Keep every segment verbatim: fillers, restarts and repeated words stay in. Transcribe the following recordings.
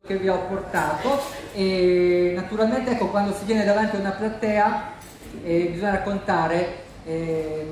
che vi ho portato. E naturalmente, ecco, quando si viene davanti a una platea eh, bisogna raccontare eh,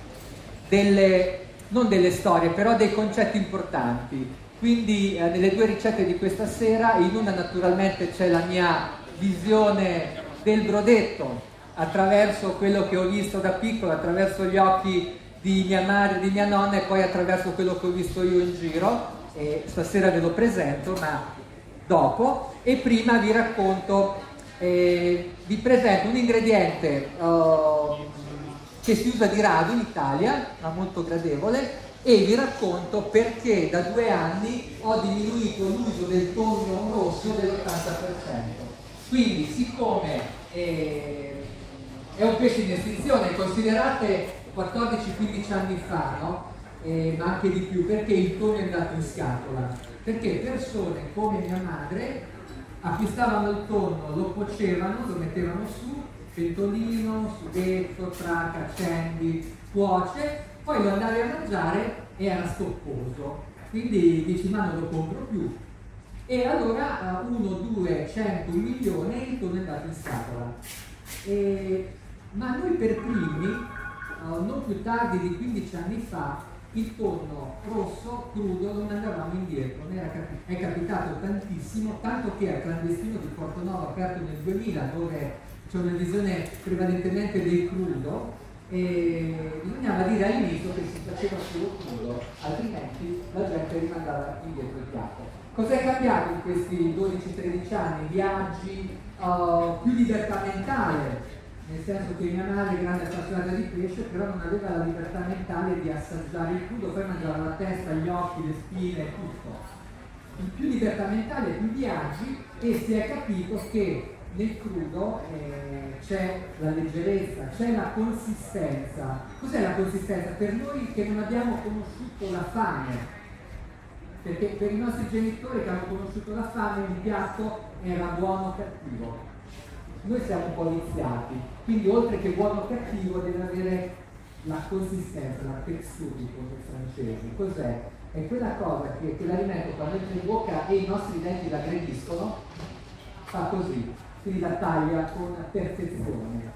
delle, non delle storie, però dei concetti importanti. Quindi eh, nelle due ricette di questa sera, in una naturalmente c'è la mia visione del brodetto attraverso quello che ho visto da piccolo, attraverso gli occhi di mia madre, di mia nonna, e poi attraverso quello che ho visto io in giro. E stasera ve lo presento, ma dopo. E prima vi racconto, eh, vi presento un ingrediente uh, che si usa di rado in Italia, ma molto gradevole, e vi racconto perché da due anni ho diminuito l'uso del tonno rosso dell'ottanta per cento. Quindi, siccome eh, è un pesce in estinzione, considerate quattordici quindici anni fa, no? Eh, ma anche di più, perché il tonno è andato in scatola? Perché persone come mia madre acquistavano il tonno, lo cuocevano, lo mettevano su, pentolino, sughetto, traca, accendi, cuoce, poi lo andavi a mangiare e era stopposo. Quindi dici, ma non lo compro più. E allora uno, due, cento, un milione, il tonno è andato in scatola. E, ma noi per primi, uh, non più tardi di quindici anni fa, il tonno rosso crudo lo mandavamo indietro. Ne era capi- è capitato tantissimo, tanto che al clandestino di Portonova, aperto nel duemila, dove c'è una visione prevalentemente del crudo, e bisognava dire all'inizio che si faceva solo crudo, altrimenti la gente rimandava indietro il piatto. Cos'è cambiato in questi dodici tredici anni? Viaggi, uh, più libertà mentale, nel senso che mia madre è grande appassionata di pesce, però non aveva la libertà mentale di assaggiare il crudo, poi mangiava la testa, gli occhi, le spine, tutto. Più libertà mentale, più viaggi, e si è capito che nel crudo eh, c'è la leggerezza, c'è la consistenza. Cos'è la consistenza? Per noi che non abbiamo conosciuto la fame, perché per i nostri genitori che hanno conosciuto la fame un piatto era buono o cattivo. Noi siamo un po' viziati, quindi oltre che buono o cattivo deve avere la consistenza, la texture, dicono i francesi. Cos'è? È quella cosa che quell'alimento quando entra in bocca e i nostri denti l'aggrediscono, fa così, quindi la taglia con perfezione.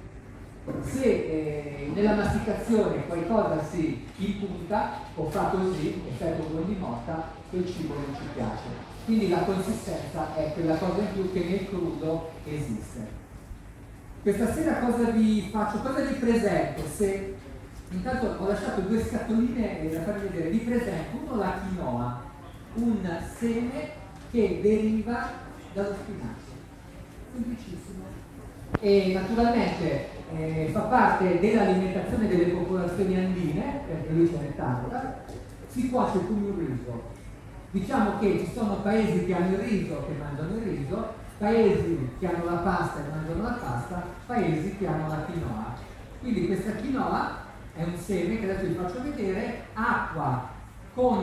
Se eh, nella masticazione qualcosa si impunta o fa così, effetto buon di motta, quel cibo non ci piace. Quindi la consistenza è quella cosa in più che nel crudo esiste. Questa sera cosa vi faccio? Cosa vi presento? Se intanto ho lasciato due scatoline da farvi vedere, vi presento uno la quinoa, un seme che deriva dallo spinacio. Semplicissimo. E naturalmente eh, fa parte dell'alimentazione delle popolazioni andine, perché lì ce n'è tanta, si cuoce con il riso. Diciamo che ci sono paesi che hanno il riso, che mangiano il riso, paesi che hanno la pasta e mangiano la pasta, paesi che hanno la quinoa. Quindi questa quinoa è un seme che adesso vi faccio vedere, acqua con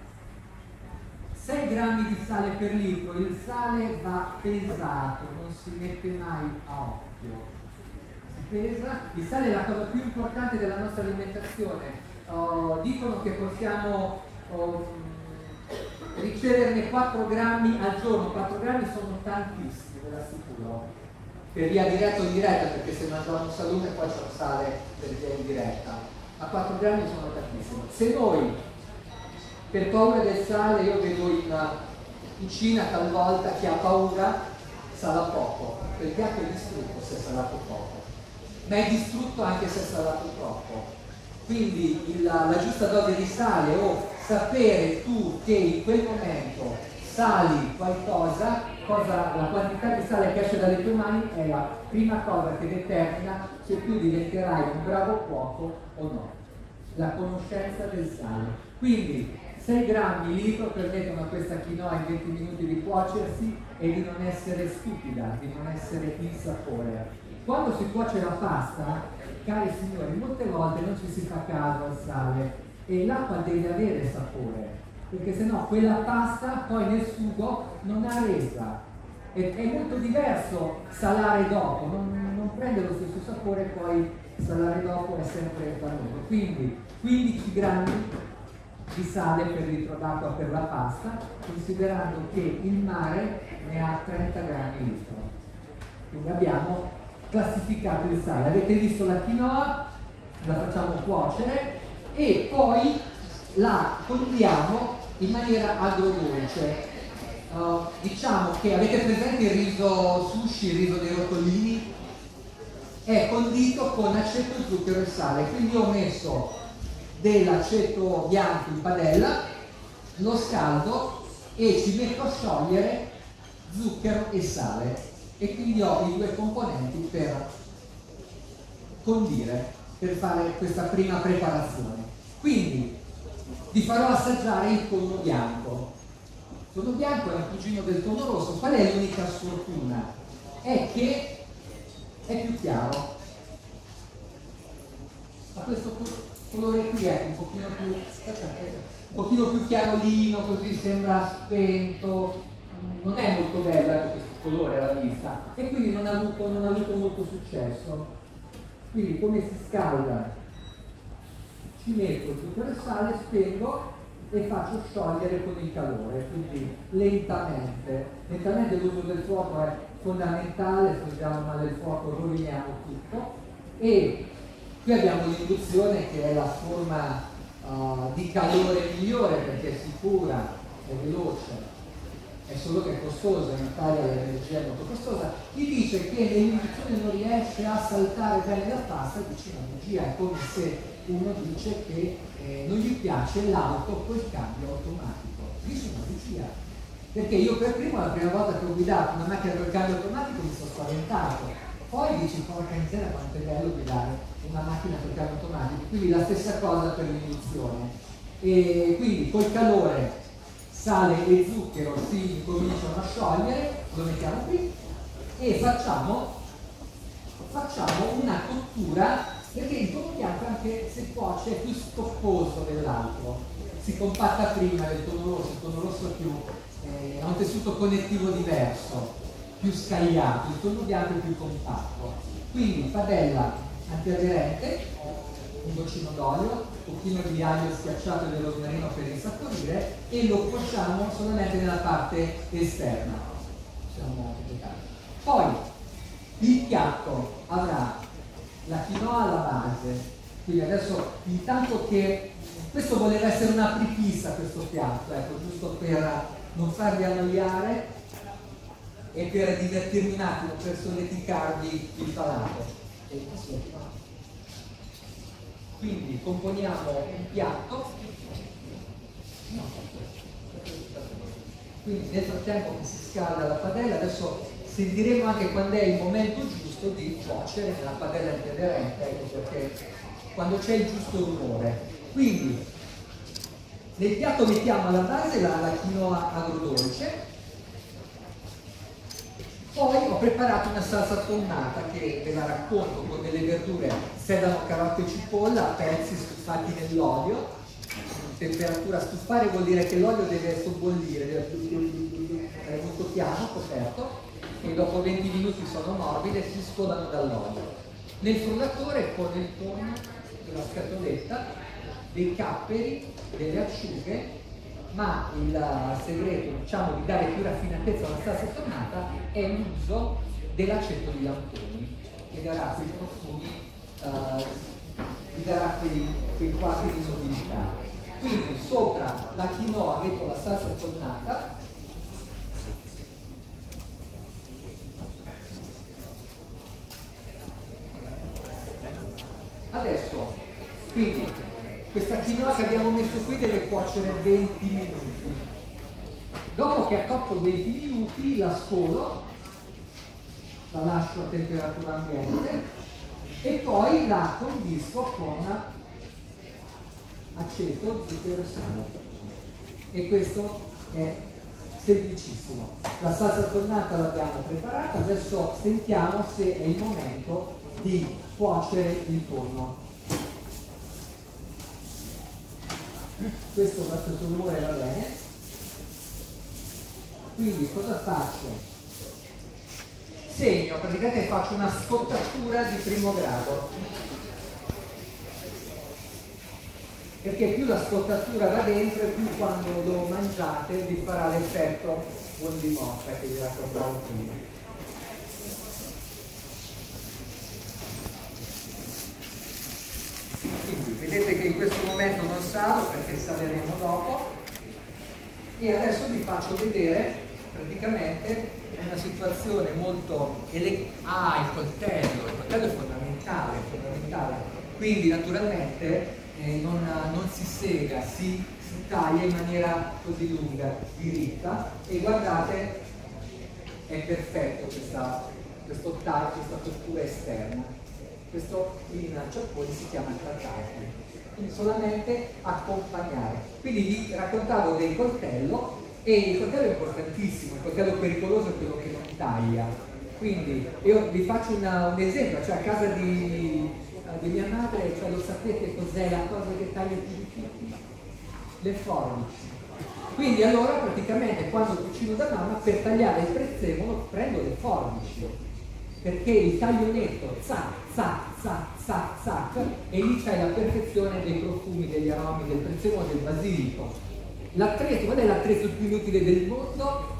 sei grammi di sale per litro. Il sale va pesato, non si mette mai a occhio, si pesa. Il sale è la cosa più importante della nostra alimentazione. Uh, dicono che possiamo uh, riceverne quattro grammi al giorno. Quattro grammi sono tantissimi, ve l'assicuro, per via diretta o indiretta, perché se mangiamo un salume poi c'è un sale per via indiretta, ma quattro grammi sono tantissimi. Se noi, per paura del sale, io vedo in, in Cina talvolta chi ha paura sala poco, quel piatto è distrutto se è salato poco, ma è distrutto anche se è salato troppo. Quindi il, la giusta dose di sale, o sapere tu che in quel momento sali qualcosa, cosa, la quantità di sale che esce dalle tue mani è la prima cosa che determina se tu diventerai un bravo cuoco o no. La conoscenza del sale. Quindi sei grammi litro permettono a questa quinoa in venti minuti di cuocersi e di non essere stupida, di non essere insapore. Quando si cuoce la pasta, cari signori, molte volte non ci si fa caso al sale e l'acqua deve avere sapore, perché sennò quella pasta poi nel sugo non ha resa. È, è molto diverso salare dopo, non, non prende lo stesso sapore, poi salare dopo è sempre vannoso. Quindi quindici grammi di sale per litro d'acqua per la pasta, considerando che il mare ne ha trenta grammi litro. Quindi abbiamo classificato il sale. Avete visto la quinoa, la facciamo cuocere e poi la condiamo in maniera agrodolce. Uh, diciamo che avete presente il riso sushi, il riso dei rotolini? È condito con aceto, zucchero e sale, quindi ho messo dell'aceto bianco in padella, lo scaldo e ci metto a sciogliere zucchero e sale, e quindi ho i due componenti per condire, per fare questa prima preparazione. Quindi vi farò assaggiare il tonno bianco. Il tonno bianco è un cugino del tonno rosso. Qual è l'unica sfortuna? È che è più chiaro, ha questo colore qui, è un pochino più un pochino più chiarolino, così sembra spento, non è molto bello questo colore alla vista, e quindi non ha avuto, non ha avuto molto successo. Quindi come si scalda? Ci metto il zucchero e sale, spengo e faccio sciogliere con il calore, quindi lentamente. Lentamente l'uso del fuoco è fondamentale, se usiamo male il fuoco roviniamo tutto. E qui abbiamo l'induzione, che è la forma uh, di calore migliore, perché è sicura, è veloce, è solo che è costosa, in Italia l'energia è molto costosa. Chi dice che l'induzione non riesce a saltare bene la pasta dice una bugia, è come se uno dice che eh, non gli piace l'auto col cambio automatico. Dice una bugia, perché io per primo, la prima volta che ho guidato una macchina col cambio automatico, mi sono spaventato. Poi dici, porca miseria, quanto è bello guidare una macchina col cambio automatico. Quindi la stessa cosa per l'induzione. E quindi col calore, sale e zucchero si cominciano a sciogliere, lo mettiamo qui e facciamo, facciamo una cottura, perché il tonno bianco, anche se cuoce, è più stoffoso dell'altro, si compatta prima del tonno rosso. Il tonno rosso è più, eh, ha un tessuto connettivo diverso, più scagliato, il tonno bianco è più compatto. Quindi padella antiaderente, un goccino d'olio, un pochino di aglio schiacciato e del rosmarino per insaporire, e lo cuociamo solamente nella parte esterna. Poi il piatto avrà la quinoa alla base, quindi adesso, intanto che questo voleva essere una prepista, questo piatto, ecco, giusto per non farvi annoiare e per divertirmi un attimo, per solleticarvi il palato. Quindi componiamo un piatto, quindi nel frattempo che si scalda la padella, adesso sentiremo anche quando è il momento giusto di cuocere nella padella antiaderente, ecco perché quando c'è il giusto rumore. Quindi nel piatto mettiamo alla base la, la quinoa agrodolce, poi ho preparato una salsa tonnata che ve la racconto, con delle verdure, sedano, carote e cipolla a pezzi stufati nell'olio. Temperatura stufare vuol dire che l'olio deve sobbollire, deve essere molto piano, coperto, e dopo venti minuti sono morbide e si scolano dall'olio. Nel frullatore con il tonno, una scatoletta, dei capperi, delle acciughe, ma il segreto, diciamo, di dare più raffinatezza alla salsa tonnata è l'uso dell'aceto di lamtoni, che darà quei profumi, uh, vi darà quei, quei quadri di nobiltà. Quindi sopra la quinoa metto la salsa tonnata, adesso quindi questa quinoa che abbiamo messo qui deve cuocere venti minuti. Dopo che ha cotto venti minuti la scolo, la lascio a temperatura ambiente e poi la condisco con aceto, zucchero e sale. E questo è semplicissimo. La salsa tonnata l'abbiamo preparata, adesso sentiamo se è il momento di cuocere il tonno. Questo questo rumore va bene, quindi cosa faccio? Segno, praticamente faccio una scottatura di primo grado. perché più la scottatura va dentro e più quando lo mangiate vi farà l'effetto buon di mossa che vi raccontavo prima. Quindi vedete che in questo momento non salo perché saleremo dopo, e adesso vi faccio vedere praticamente una situazione molto ele- ah, il coltello, il coltello è fondamentale, è fondamentale. Quindi naturalmente eh, non, non si sega, si, si taglia in maniera così lunga, diritta, e guardate, è perfetto questa, questo taglio, questa cottura esterna. Questo in Giappone si chiama trattarsi, quindi solamente accompagnare. Quindi vi raccontavo del coltello, e il coltello è importantissimo, il coltello pericoloso è quello che non taglia. Quindi io vi faccio una, un esempio, cioè a casa di, di mia madre, cioè lo sapete cos'è la cosa che taglia più di tutti? Le forbici. Quindi allora praticamente quando cucino da mamma, per tagliare il prezzemolo prendo le forbici, perché il taglio netto, zac, zac, zac, zac, zac, e lì c'è la perfezione dei profumi, degli aromi, del prezzemolo, del basilico. L'attrezzo, qual è l'attrezzo più inutile del mondo?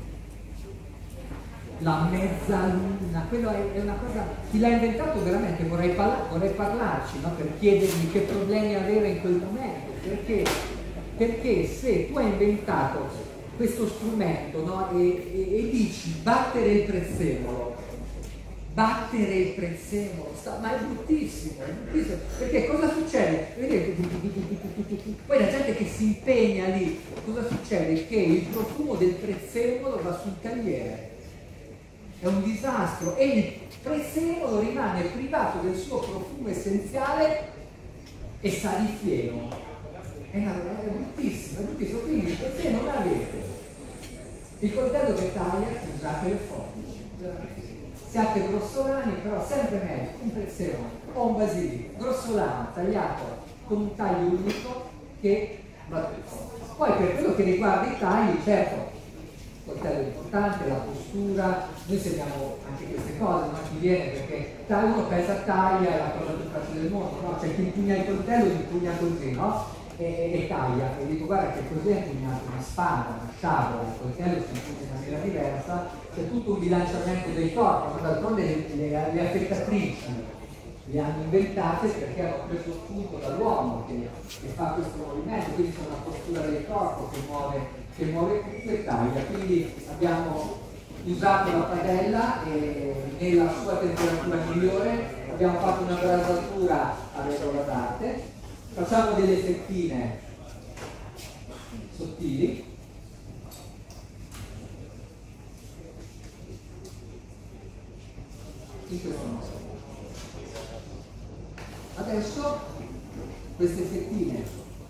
La mezzaluna, quello è, è una cosa, chi l'ha inventato veramente vorrei, parla, vorrei parlarci, no? Per chiedergli che problemi aveva in quel momento, perché, perché se tu hai inventato questo strumento, no? e, e, e dici battere il prezzemolo, battere il prezzemolo, ma è bruttissimo, è bruttissimo, perché cosa succede? Vedete? Poi la gente che si impegna lì, cosa succede? Che il profumo del prezzemolo va sul tagliere, è un disastro, e il prezzemolo rimane privato del suo profumo essenziale e sa di fieno, è, una, è bruttissimo, è bruttissimo. Quindi se non avete il coltello che taglia, usate le forbici. Siate grossolani, però sempre meglio un prezzemolo o un basilico grossolano tagliato con un taglio unico che battuto. Poi per quello che riguarda i tagli, certo, il coltello è importante, la postura, noi seguiamo anche queste cose, non chi viene perché uno pensa taglia, è la cosa più facile del mondo, no? C'è chi impugna il coltello, si impugna così, no? E, e taglia, e dico guarda che così è impugnato una spada, una sciabola, il coltello si impugna in maniera diversa, c'è tutto un bilanciamento dei corpi, ma d'altronde le, le, le affettatrici le hanno inventate perché hanno preso spunto dall'uomo che, che fa questo movimento, quindi c'è una postura del corpo che muove, che muove tutto e taglia. Quindi abbiamo usato la padella e nella sua temperatura migliore, abbiamo fatto una brasatura a regola d'arte. Facciamo delle fettine sottili, in questo modo. Adesso queste fettine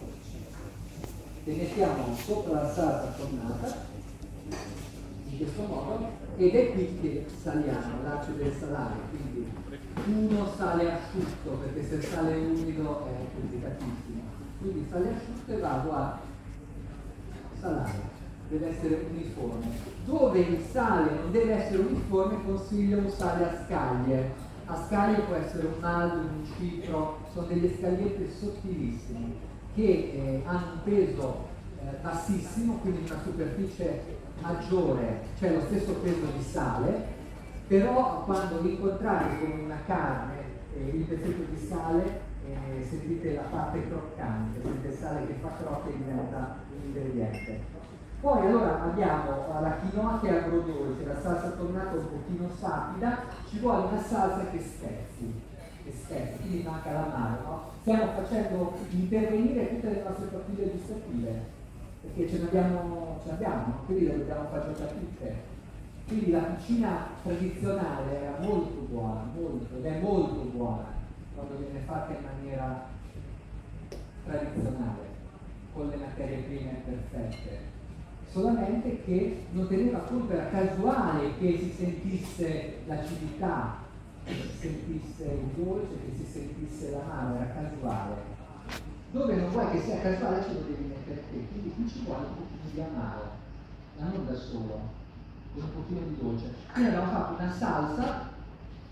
le mettiamo sopra la salsa tornata, in questo modo, ed è qui che saliamo, l'arco del salare, quindi uno sale asciutto, perché se il sale è umido è complicatissimo, quindi sale asciutto e vado a salare, deve essere uniforme. Dove il sale non deve essere uniforme consiglio un sale a scaglie, a scaglie può essere un malto, un cipro, sono delle scagliette sottilissime che eh, hanno un peso eh, bassissimo, quindi una superficie maggiore, cioè lo stesso peso di sale, però quando vi incontrate con una carne, eh, il pezzetto di sale, eh, sentite la parte croccante, sentite il sale che fa crocca e diventa un ingrediente. Poi allora abbiamo la quinoa che è agrodolce, la salsa tornata un pochino sapida, ci vuole una salsa che spezzi, che spezzi, quindi manca l'amaro, no? Stiamo facendo intervenire tutte le nostre papille gustative, perché ce ne abbiamo, ce ne abbiamo, quindi le dobbiamo far giocare tutte. Quindi la cucina tradizionale era molto buona, molto, ed è molto buona quando viene fatta in maniera tradizionale, con le materie prime perfette. Solamente che non teneva conto, era casuale che si sentisse l'acidità, che si sentisse il dolce, che si sentisse l'amaro, era casuale. Dove non vuoi che sia casuale ce lo devi mettere te, quindi qui ci vuole un pochino di amaro, ma non da solo, con un pochino di dolce. Quindi abbiamo fatto una salsa,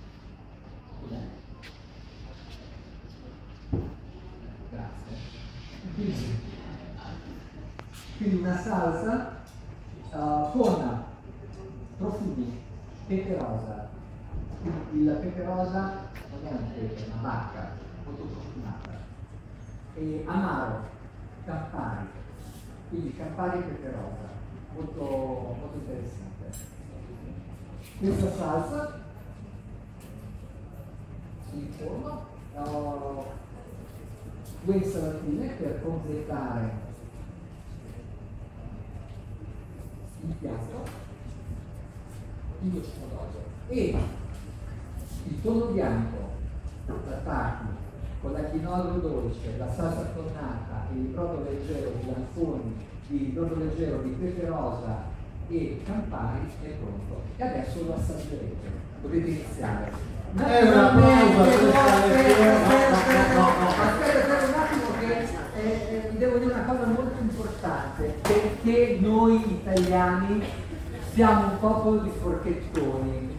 grazie, quindi una salsa uh, con profumi, pepe rosa. Quindi il pepe rosa non è un pepe, è una bacca molto profumata. E amaro, Campari, quindi Campari e pepe rosa, molto, molto interessante. Questa salsa in forno, ho due insalatine per completare il piatto, il pomodoro e il tonno bianco d'attacchi con la quinoa dolce, la salsa tonnata e il brodo leggero di lanzoni, il brodo leggero di pepe rosa e Campari è pronto. E adesso lo assaggerete. Potete iniziare. È una pausa. Aspetta un attimo che eh, vi devo dire una cosa molto importante, perché noi italiani siamo un popolo di forchettoni.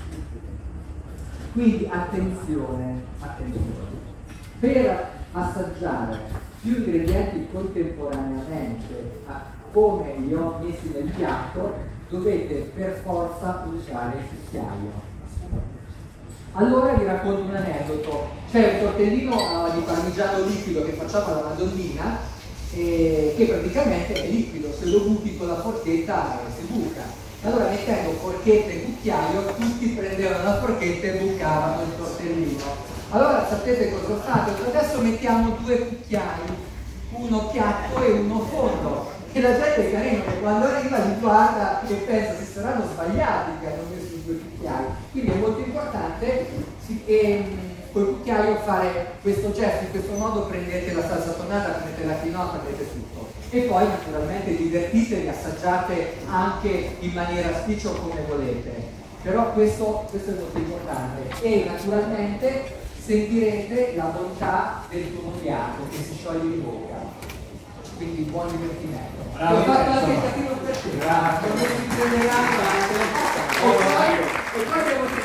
Quindi attenzione, attenzione. Per assaggiare più ingredienti contemporaneamente a come li ho messi nel piatto, dovete per forza usare il cucchiaio. Allora vi racconto un aneddoto. C'è un tortellino uh, di parmigiano liquido che facciamo alla Madonnina, eh, che praticamente è liquido, se lo buchi con la forchetta eh, si buca. Allora mettendo forchetta e cucchiaio, tutti prendevano la forchetta e bucavano il tortellino. Allora sapete cosa ho fatto? Adesso mettiamo due cucchiai, uno piatto e uno fondo. E la gente è carina, che quando arriva li guarda e pensa si saranno sbagliati che hanno messo i due cucchiai. Quindi è molto importante sì, e, col cucchiaio fare questo gesto, in questo modo prendete la salsa tonnata, prendete la quinoa, prendete tutto. E poi naturalmente divertitevi, assaggiate anche in maniera spiccio come volete. Però questo, questo è molto importante. E naturalmente sentirete la bontà del tonno che si scioglie in bocca. Quindi buon divertimento. Bravo, ho fatto anche il cattivo per te. Grazie. E poi devo